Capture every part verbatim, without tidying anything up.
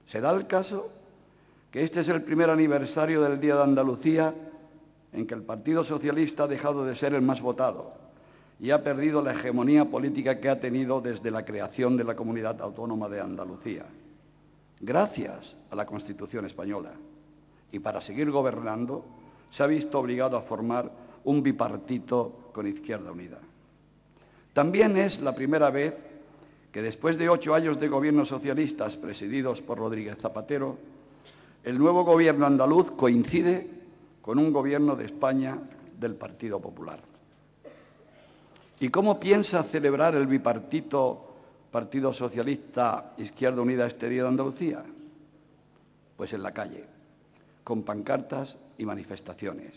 Se da el caso que este es el primer aniversario del Día de Andalucía en que el Partido Socialista ha dejado de ser el más votado y ha perdido la hegemonía política que ha tenido desde la creación de la Comunidad Autónoma de Andalucía, gracias a la Constitución española. Y para seguir gobernando, se ha visto obligado a formar un bipartito con Izquierda Unida. También es la primera vez que, después de ocho años de gobiernos socialistas presididos por Rodríguez Zapatero, el nuevo gobierno andaluz coincide con un gobierno de España del Partido Popular. ¿Y cómo piensa celebrar el bipartito Partido Socialista Izquierda Unida este Día de Andalucía? Pues en la calle, con pancartas y manifestaciones.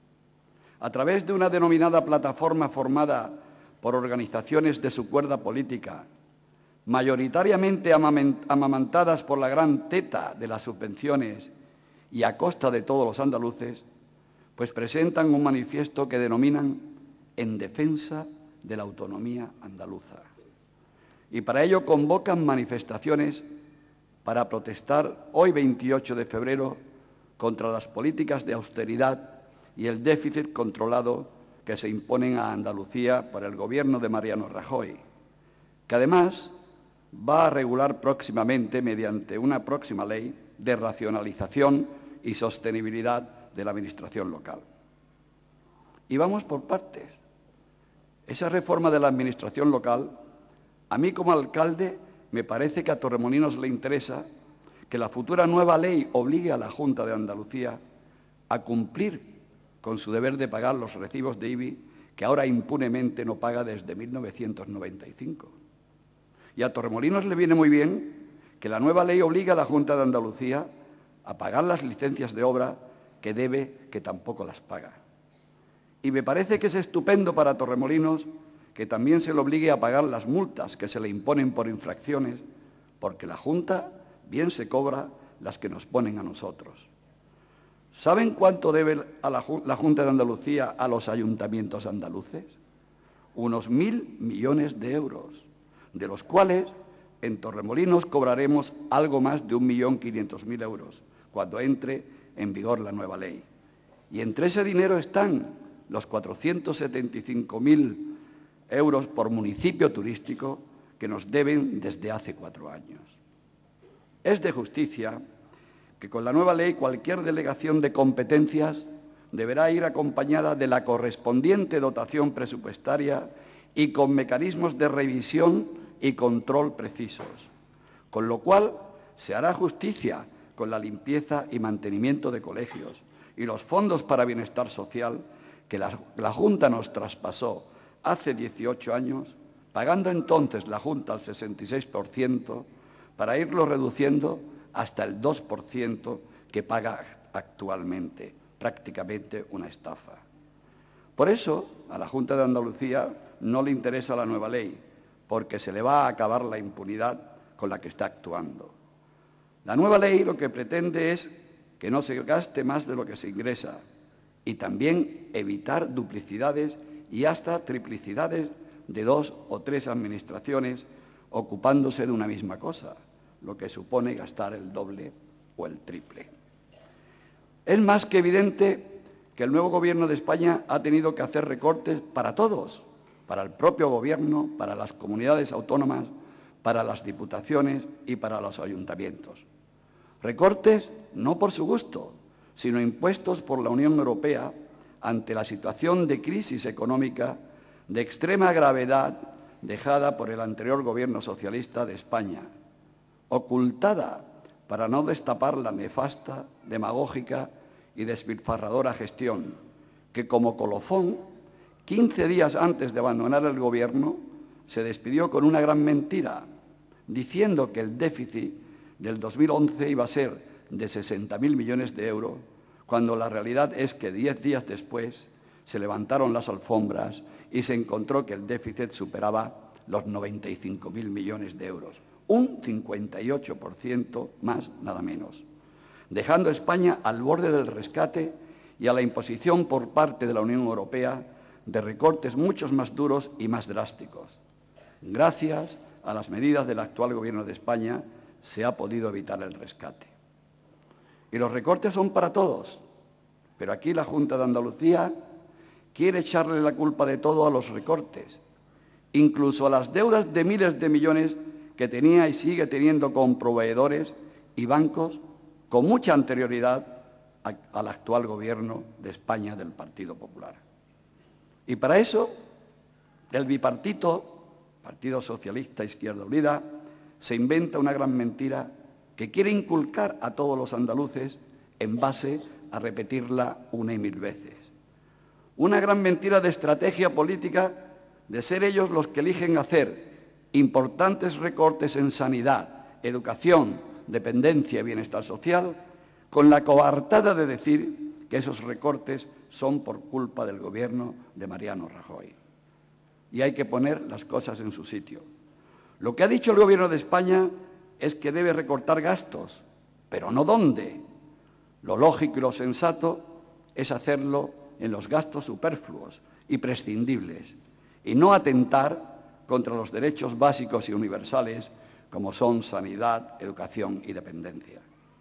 A través de una denominada plataforma formada por organizaciones de su cuerda política, mayoritariamente amamantadas por la gran teta de las subvenciones y a costa de todos los andaluces, pues presentan un manifiesto que denominan En defensa de la autonomía andaluza. Y para ello convocan manifestaciones para protestar hoy, veintiocho de febrero, contra las políticas de austeridad y el déficit controlado que se imponen a Andalucía por el gobierno de Mariano Rajoy, que además va a regular próximamente, mediante una próxima ley, de racionalización y sostenibilidad de la administración local. Y vamos por partes. Esa reforma de la administración local, a mí como alcalde, me parece que a Torremolinos le interesa que la futura nueva ley obligue a la Junta de Andalucía a cumplir con su deber de pagar los recibos de I B I que ahora impunemente no paga desde mil novecientos noventa y cinco. Y a Torremolinos le viene muy bien que la nueva ley obligue a la Junta de Andalucía a pagar las licencias de obra que debe, que tampoco las paga. Y me parece que es estupendo para Torremolinos que también se le obligue a pagar las multas que se le imponen por infracciones, porque la Junta bien se cobra las que nos ponen a nosotros. ¿Saben cuánto debe a la, la Junta de Andalucía a los ayuntamientos andaluces? Unos mil millones de euros, de los cuales en Torremolinos cobraremos algo más de un millón quinientos mil euros cuando entre en vigor la nueva ley. Y entre ese dinero están los cuatrocientos setenta y cinco mil euros por municipio turístico que nos deben desde hace cuatro años. Es de justicia que con la nueva ley cualquier delegación de competencias deberá ir acompañada de la correspondiente dotación presupuestaria y con mecanismos de revisión y control precisos, con lo cual se hará justicia con la limpieza y mantenimiento de colegios y los fondos para bienestar social que la, la Junta nos traspasó hace dieciocho años, pagando entonces la Junta al sesenta y seis por ciento, para irlo reduciendo hasta el dos por ciento que paga actualmente, prácticamente una estafa. Por eso, a la Junta de Andalucía no le interesa la nueva ley, porque se le va a acabar la impunidad con la que está actuando. La nueva ley lo que pretende es que no se gaste más de lo que se ingresa y también evitar duplicidades y hasta triplicidades de dos o tres administraciones ocupándose de una misma cosa, lo que supone gastar el doble o el triple. Es más que evidente que el nuevo Gobierno de España ha tenido que hacer recortes para todos, para el propio Gobierno, para las comunidades autónomas, para las diputaciones y para los ayuntamientos. Recortes no por su gusto, sino impuestos por la Unión Europea ante la situación de crisis económica de extrema gravedad dejada por el anterior Gobierno socialista de España, ocultada para no destapar la nefasta, demagógica y despilfarradora gestión que, como colofón, quince días antes de abandonar el Gobierno, se despidió con una gran mentira, diciendo que el déficit del dos mil once iba a ser de sesenta mil millones de euros, cuando la realidad es que diez días después se levantaron las alfombras y se encontró que el déficit superaba los noventa y cinco mil millones de euros, un cincuenta y ocho por ciento más, nada menos, dejando a España al borde del rescate y a la imposición por parte de la Unión Europea de recortes muchos más duros y más drásticos. Gracias a las medidas del actual Gobierno de España, se ha podido evitar el rescate. Y los recortes son para todos, pero aquí la Junta de Andalucía quiere echarle la culpa de todo a los recortes, incluso a las deudas de miles de millones que tenía y sigue teniendo con proveedores y bancos con mucha anterioridad al actual Gobierno de España del Partido Popular. Y para eso, el bipartito, Partido Socialista Izquierda Unida, se inventa una gran mentira que quiere inculcar a todos los andaluces en base a repetirla una y mil veces. Una gran mentira de estrategia política de ser ellos los que eligen hacer importantes recortes en sanidad, educación, dependencia y bienestar social, con la coartada de decir que esos recortes son por culpa del Gobierno de Mariano Rajoy. Y hay que poner las cosas en su sitio. Lo que ha dicho el Gobierno de España es que debe recortar gastos, pero no dónde. Lo lógico y lo sensato es hacerlo en los gastos superfluos y prescindibles, y no atentar contra los derechos básicos y universales como son sanidad, educación y dependencia.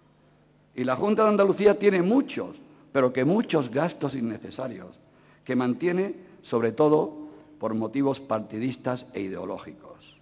Y la Junta de Andalucía tiene muchos, pero que muchos gastos innecesarios, que mantiene sobre todo por motivos partidistas e ideológicos.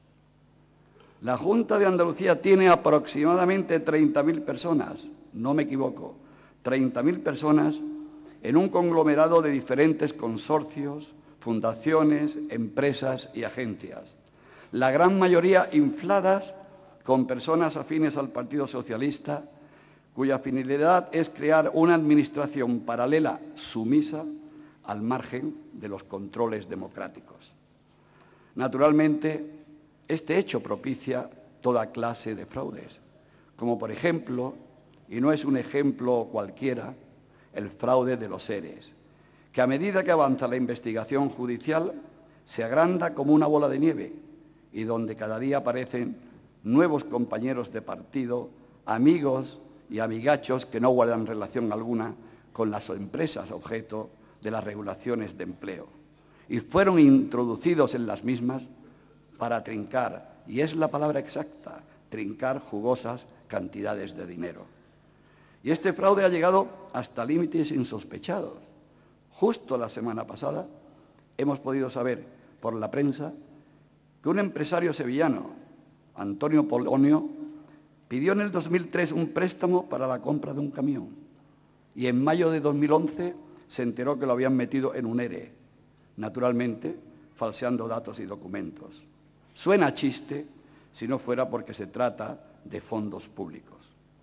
La Junta de Andalucía tiene aproximadamente treinta mil personas, no me equivoco, treinta mil personas en un conglomerado de diferentes consorcios, fundaciones, empresas y agencias, la gran mayoría infladas con personas afines al Partido Socialista, cuya finalidad es crear una administración paralela sumisa al margen de los controles democráticos. Naturalmente, este hecho propicia toda clase de fraudes, como por ejemplo, y no es un ejemplo cualquiera, el fraude de los ERES, que a medida que avanza la investigación judicial se agranda como una bola de nieve y donde cada día aparecen nuevos compañeros de partido, amigos y amigachos que no guardan relación alguna con las empresas objeto de las regulaciones de empleo y fueron introducidos en las mismas para trincar, y es la palabra exacta, trincar jugosas cantidades de dinero. Y este fraude ha llegado hasta límites insospechados. Justo la semana pasada hemos podido saber por la prensa que un empresario sevillano, Antonio Polonio, pidió en el dos mil tres un préstamo para la compra de un camión y en mayo de dos mil once se enteró que lo habían metido en un ERE, naturalmente falseando datos y documentos. Suena a chiste si no fuera porque se trata de fondos públicos.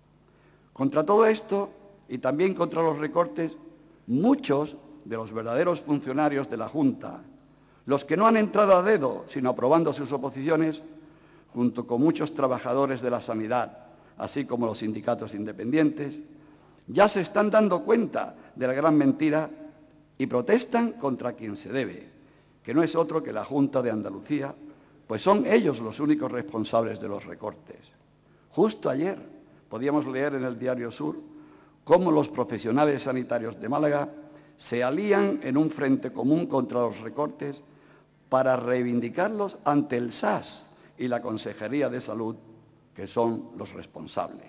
Contra todo esto y también contra los recortes, muchos de los verdaderos funcionarios de la Junta, los que no han entrado a dedo sino aprobando sus oposiciones, junto con muchos trabajadores de la sanidad, así como los sindicatos independientes, ya se están dando cuenta de la gran mentira y protestan contra quien se debe, que no es otro que la Junta de Andalucía, pues son ellos los únicos responsables de los recortes. Justo ayer podíamos leer en el Diario Sur cómo los profesionales sanitarios de Málaga se alían en un frente común contra los recortes para reivindicarlos ante el S A S y la Consejería de Salud, que son los responsables.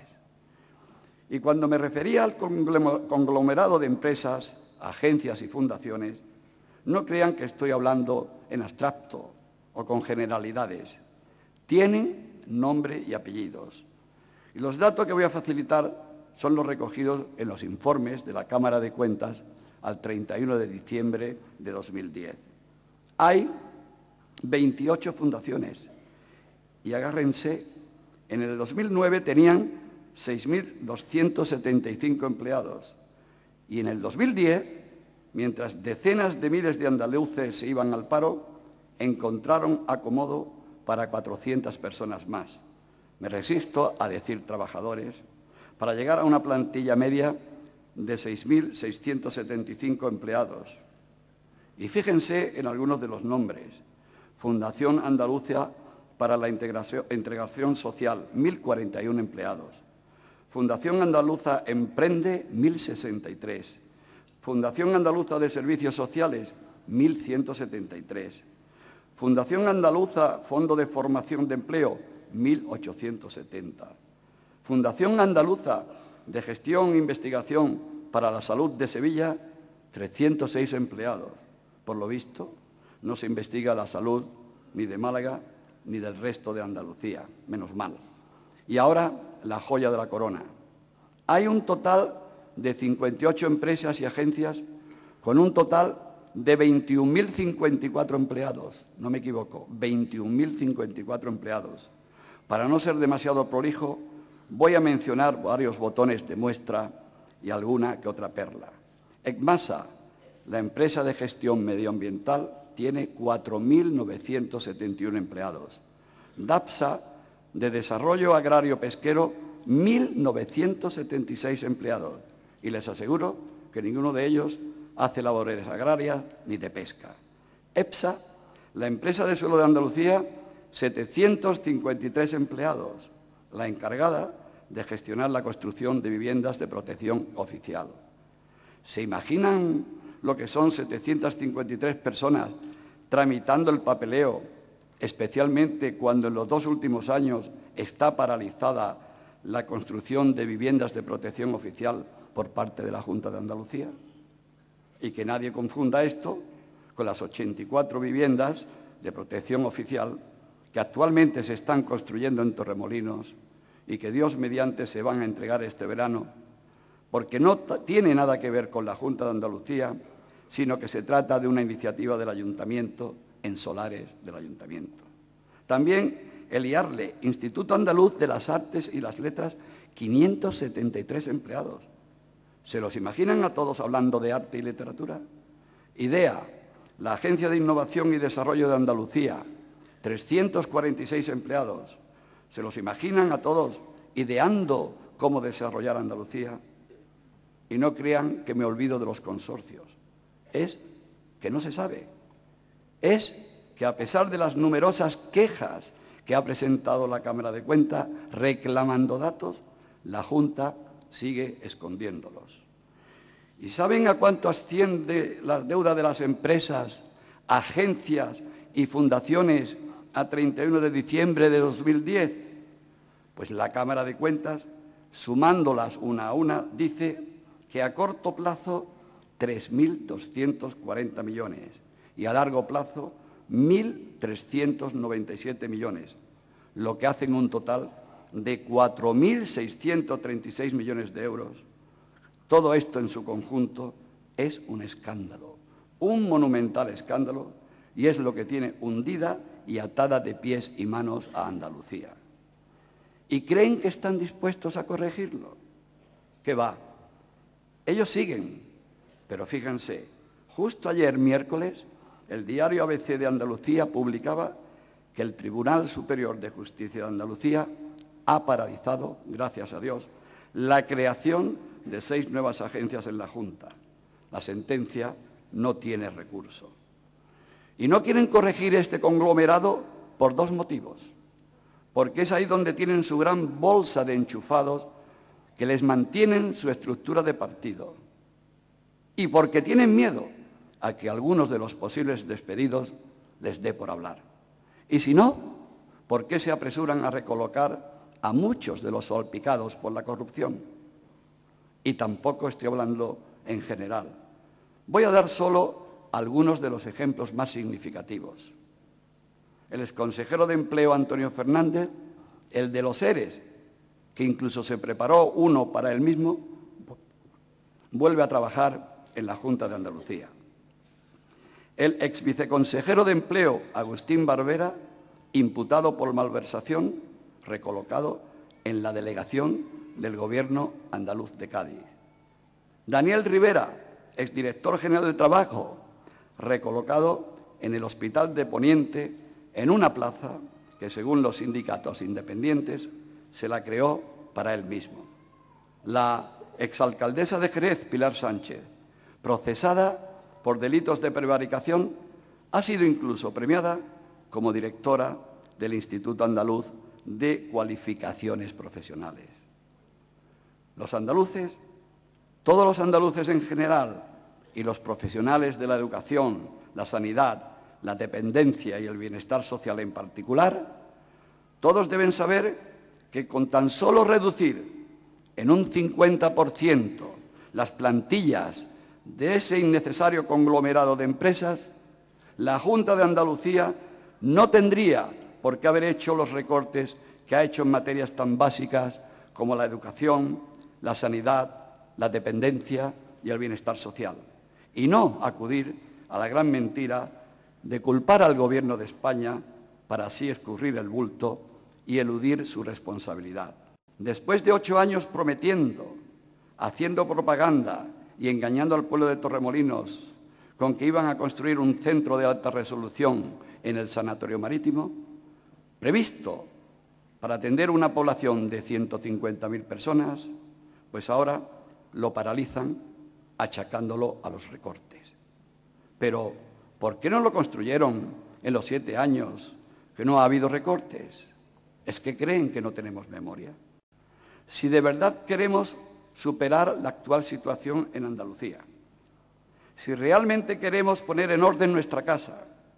Y cuando me refería al conglomerado de empresas, agencias y fundaciones, no crean que estoy hablando en abstracto o con generalidades. Tienen nombre y apellidos. Y los datos que voy a facilitar son los recogidos en los informes de la Cámara de Cuentas al treinta y uno de diciembre de dos mil diez. Hay veintiocho fundaciones y agárrense, en el dos mil nueve tenían seis mil doscientos setenta y cinco empleados y en el dos mil diez, mientras decenas de miles de andaluces se iban al paro, encontraron acomodo para cuatrocientas personas más. Me resisto a decir trabajadores, para llegar a una plantilla media de seis mil seiscientos setenta y cinco empleados. Y fíjense en algunos de los nombres. Fundación Andalucía para la Integración, Integración Social, mil cuarenta y uno empleados. Fundación Andaluza Emprende, mil sesenta y tres. Fundación Andaluza de Servicios Sociales, mil ciento setenta y tres. Fundación Andaluza Fondo de Formación de Empleo, mil ochocientos setenta. Fundación Andaluza de Gestión e Investigación para la Salud de Sevilla, trescientos seis empleados. Por lo visto, no se investiga la salud ni de Málaga ni del resto de Andalucía, menos mal. Y ahora, la joya de la corona. Hay un total de cincuenta y ocho empresas y agencias con un total de veintiún mil cincuenta y cuatro empleados. No me equivoco, veintiún mil cincuenta y cuatro empleados. Para no ser demasiado prolijo, voy a mencionar varios botones de muestra y alguna que otra perla. ECMASA, la empresa de gestión medioambiental, tiene cuatro mil novecientos setenta y uno empleados. DAPSA, de desarrollo agrario pesquero, mil novecientos setenta y seis empleados. Y les aseguro que ninguno de ellos hace labores agrarias ni de pesca. EPSA, la empresa de suelo de Andalucía, setecientos cincuenta y tres empleados, la encargada de gestionar la construcción de viviendas de protección oficial. ¿Se imaginan lo que son setecientas cincuenta y tres personas tramitando el papeleo, especialmente cuando en los dos últimos años está paralizada la construcción de viviendas de protección oficial por parte de la Junta de Andalucía? Y que nadie confunda esto con las ochenta y cuatro viviendas de protección oficial que actualmente se están construyendo en Torremolinos y que Dios mediante se van a entregar este verano, porque no tiene nada que ver con la Junta de Andalucía, sino que se trata de una iniciativa del Ayuntamiento en solares del Ayuntamiento. También el IARLE, Instituto Andaluz de las Artes y las Letras, quinientos setenta y tres empleados. ¿Se los imaginan a todos hablando de arte y literatura? IDEA, la Agencia de Innovación y Desarrollo de Andalucía, trescientos cuarenta y seis empleados. ¿Se los imaginan a todos ideando cómo desarrollar Andalucía? Y no crean que me olvido de los consorcios. Es que no se sabe. Es que a pesar de las numerosas quejas que ha presentado la Cámara de Cuentas reclamando datos, la Junta sigue escondiéndolos. ¿Y saben a cuánto asciende la deuda de las empresas, agencias y fundaciones a treinta y uno de diciembre de dos mil diez? Pues la Cámara de Cuentas, sumándolas una a una, dice que a corto plazo tres mil doscientos cuarenta millones y a largo plazo mil trescientos noventa y siete millones, lo que hacen un total de cuatro mil seiscientos treinta y seis millones de euros. Todo esto en su conjunto es un escándalo, un monumental escándalo, y es lo que tiene hundida y atada de pies y manos a Andalucía. ¿Y creen que están dispuestos a corregirlo? ¿Qué va? Ellos siguen, pero fíjense, justo ayer miércoles, el diario A B C de Andalucía publicaba que el Tribunal Superior de Justicia de Andalucía ha paralizado, gracias a Dios, la creación de seis nuevas agencias en la Junta. La sentencia no tiene recurso. Y no quieren corregir este conglomerado por dos motivos. Porque es ahí donde tienen su gran bolsa de enchufados que les mantienen su estructura de partido. Y porque tienen miedo a que algunos de los posibles despedidos les dé por hablar. Y si no, ¿por qué se apresuran a recolocar a muchos de los salpicados por la corrupción? Y tampoco estoy hablando en general. Voy a dar solo algunos de los ejemplos más significativos. El exconsejero de Empleo Antonio Fernández, el de los ERES, que incluso se preparó uno para él mismo, vuelve a trabajar en la Junta de Andalucía. El exviceconsejero de Empleo, Agustín Barbera, imputado por malversación, recolocado en la delegación del Gobierno andaluz de Cádiz. Daniel Rivera, exdirector general de Trabajo, recolocado en el Hospital de Poniente, en una plaza que, según los sindicatos independientes, se la creó para él mismo. La exalcaldesa de Jerez, Pilar Sánchez, procesada por delitos de prevaricación, ha sido incluso premiada como directora del Instituto Andaluz de Cualificaciones Profesionales. Los andaluces, todos los andaluces en general y los profesionales de la educación, la sanidad, la dependencia y el bienestar social en particular, todos deben saber que con tan solo reducir en un cincuenta por ciento las plantillas de ese innecesario conglomerado de empresas, la Junta de Andalucía no tendría por qué haber hecho los recortes que ha hecho en materias tan básicas como la educación, la sanidad, la dependencia y el bienestar social, y no acudir a la gran mentira de culpar al Gobierno de España para así escurrir el bulto y eludir su responsabilidad. Después de ocho años prometiendo, haciendo propaganda y engañando al pueblo de Torremolinos con que iban a construir un centro de alta resolución en el sanatorio marítimo, previsto para atender una población de ciento cincuenta mil personas, pues ahora lo paralizan achacándolo a los recortes. Pero, ¿por qué no lo construyeron en los siete años que no ha habido recortes? ¿Es que creen que no tenemos memoria? Si de verdad queremos superar la actual situación en Andalucía, si realmente queremos poner en orden nuestra casa,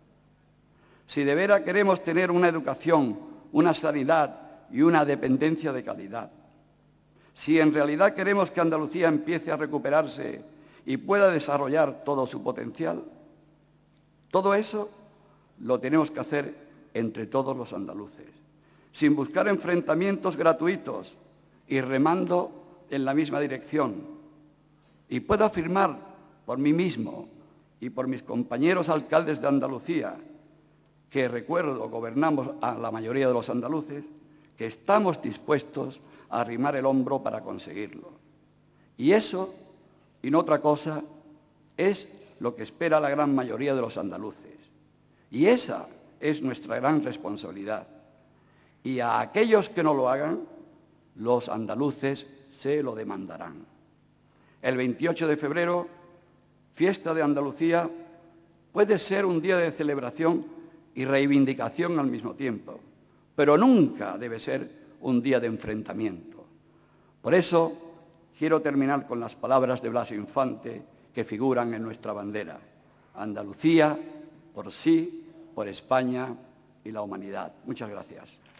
si de veras queremos tener una educación, una sanidad y una dependencia de calidad, si en realidad queremos que Andalucía empiece a recuperarse y pueda desarrollar todo su potencial, todo eso lo tenemos que hacer entre todos los andaluces, sin buscar enfrentamientos gratuitos y remando en la misma dirección. Y puedo afirmar por mí mismo y por mis compañeros alcaldes de Andalucía, que recuerdo gobernamos a la mayoría de los andaluces, que estamos dispuestos a arrimar el hombro para conseguirlo. Y eso, y no otra cosa, es lo que espera la gran mayoría de los andaluces. Y esa es nuestra gran responsabilidad. Y a aquellos que no lo hagan, los andaluces se lo demandarán. El veintiocho de febrero, fiesta de Andalucía, puede ser un día de celebración y reivindicación al mismo tiempo, pero nunca debe ser un día de enfrentamiento. Por eso, quiero terminar con las palabras de Blas Infante que figuran en nuestra bandera: Andalucía, por sí, por España y la humanidad. Muchas gracias.